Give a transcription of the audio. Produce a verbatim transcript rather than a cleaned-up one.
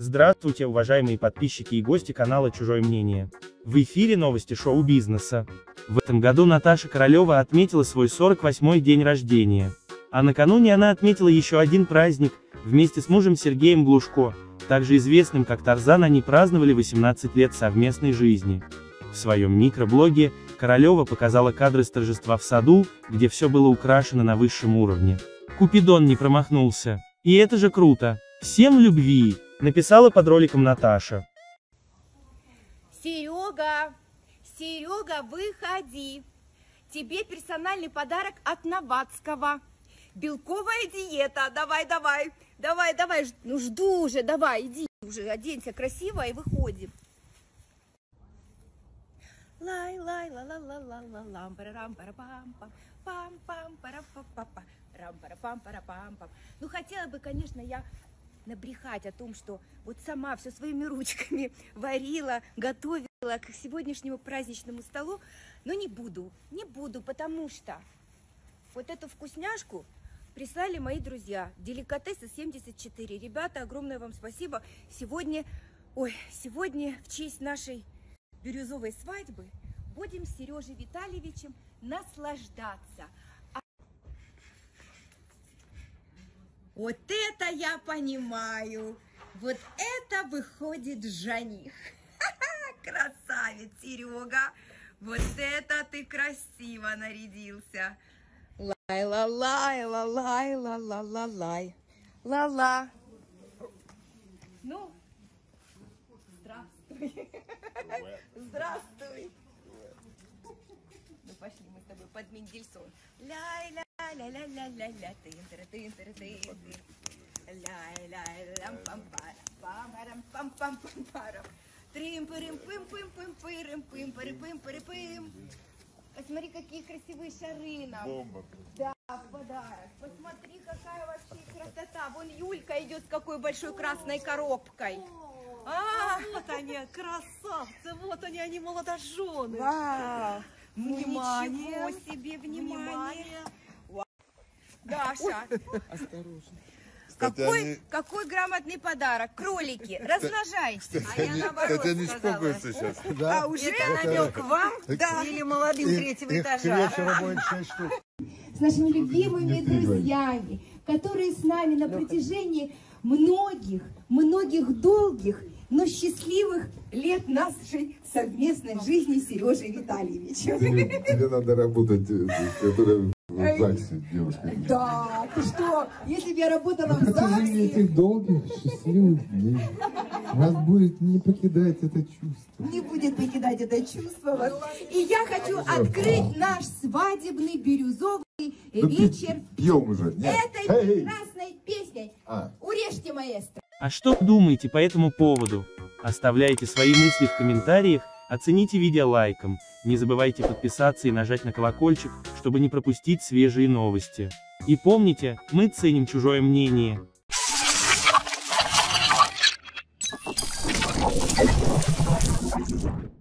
Здравствуйте, уважаемые подписчики и гости канала «Чужое мнение». В эфире новости шоу-бизнеса. В этом году Наташа Королева отметила свой сорок восьмой день рождения. А накануне она отметила еще один праздник. Вместе с мужем Сергеем Глушко, также известным как Тарзан, они праздновали восемнадцать лет совместной жизни. В своем микроблоге Королева показала кадры с торжества в саду, где все было украшено на высшем уровне. Купидон не промахнулся. И это же круто. Всем любви, написала под роликом Наташа. Серега, Серега, выходи. Тебе персональный подарок от Новацкого. Белковая диета. Давай, давай, давай, давай. Ну жду уже, давай, иди уже, оденься красиво и выходим. Лай, лай, ла, ла, ла, ла, ла, лам, пара, рам, пара, пам, пам, пам, пам, пара, па, па, па, рам, пара, пам, пара, пам, пам. Ну хотела бы, конечно, я набрехать о том, что вот сама все своими ручками варила, готовила к сегодняшнему праздничному столу, но не буду, не буду, потому что вот эту вкусняшку прислали мои друзья, Деликатесы семьдесят четыре. Ребята, огромное вам спасибо. Сегодня, ой, сегодня в честь нашей бирюзовой свадьбы будем с Сережей Витальевичем наслаждаться. Вот это я понимаю, вот это выходит жених. Красавец, Серега, вот это ты красиво нарядился. Лай-ла-лай, ла-лай, ла-ла-ла-лай, ла-ла. Ну, здравствуй. Здравствуй. Ну, пошли мы с тобой под Мендельсон. Ля-ля. Ля-ля-ля-ля-ля, тын-тыры-тын-тыры-тын. Ля-ля-ля-ля-пам-пам-пам-пам-пам-пам-пам. Трим-пырым-пым-пым-пырым-пым-пыры-пым-пыры-пым. Посмотри, какие красивые шары нам. Бомба. Да, в подарок. Посмотри, какая вообще красота. Вон Юлька идет с какой большой красной коробкой. А, вот они, красавцы, вот они, они молодожены. Вау. Внимание. Ничего себе, внимание. Внимание. Даша, Осторожно. какой, они... какой грамотный подарок. Кролики, размножайтесь. Кстати, А я они, наоборот кстати, они сказала. шпокаются сейчас. Да, а уже намек вам? Да. Или молодым третьего этажа. вечера будет шесть штук. С нашими любимыми друзьями, которые с нами на протяжении многих, многих долгих, но счастливых лет нашей совместной жизни с Сережей Витальевичем. Тебе, тебе надо работать, которая в ЗАГСе, девушка. Да, ты что, если бы я работала в На протяжении ЗАГСе, этих долгих, счастливых дней вас будет не покидать это чувство. не будет покидать это чувство. Вот. И я хочу открыть наш свадебный бирюзовый Ну, вечер пьем уже. Нет. этой Эй! прекрасной песней. А. Урежьте, маэстро. А что думаете по этому поводу? Оставляйте свои мысли в комментариях, оцените видео лайком, не забывайте подписаться и нажать на колокольчик, чтобы не пропустить свежие новости. И помните, мы ценим чужое мнение. Thank you.